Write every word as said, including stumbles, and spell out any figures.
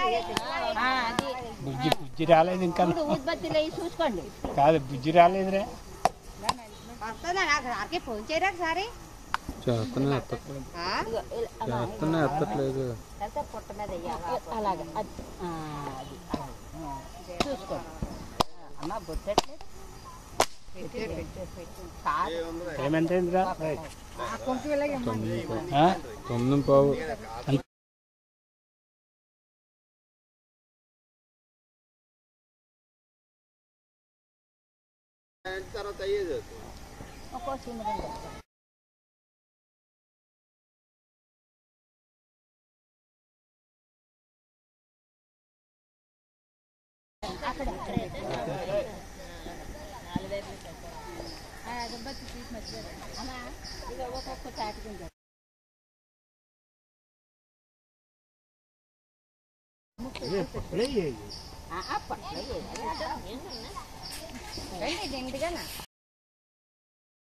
బుజ్జి బుజ్జి రాలేదు ఇంకా ఉత్పత్తిలో చూసుకోండి కాదు బుజ్జి రాలేదురా ఫోన్ చేయరా ఒకసారి చేస్తున్నా ఎత్తట్లేదు చేస్తున్నా ఎత్తట్లేదు పుట్ట మీద అలాగే చూసుకోండి అమ్మ బొట్టట్లేదు ఏమంటేంద్రా తొమ్మిది పావు ఒక్కో సిమ్రండి అక్కడ అగరబత్తి తీసి మర్చిపోయారు అమ్మా ఇక ఒక్కొక్క తాటుకుంటారు పట్ల రండి నిండుగా